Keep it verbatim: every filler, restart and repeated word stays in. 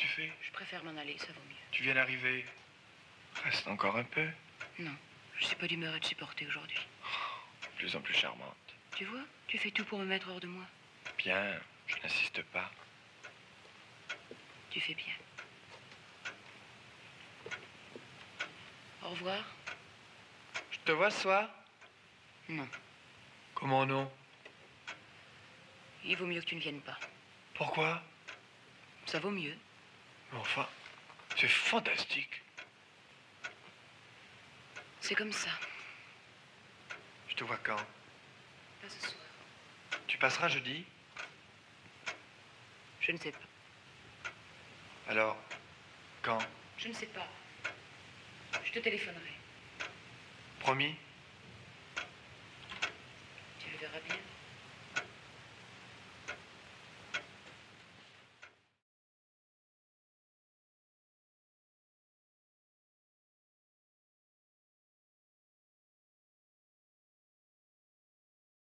tu fais? Je préfère m'en aller, ça vaut mieux. Tu viens d'arriver. Reste encore un peu. Non, je suis pas d'humeur à te supporter aujourd'hui. Oh, de plus en plus charmante. Tu vois, tu fais tout pour me mettre hors de moi. Bien, je n'insiste pas. Tu fais bien. Au revoir. Je te vois ce soir? Non. Comment non? Il vaut mieux que tu ne viennes pas. Pourquoi? Ça vaut mieux. Mais enfin, c'est fantastique. C'est comme ça. Je te vois quand? Pas ce soir. Tu passeras jeudi? Je ne sais pas. Alors, quand? Je ne sais pas. Je te téléphonerai. Promis?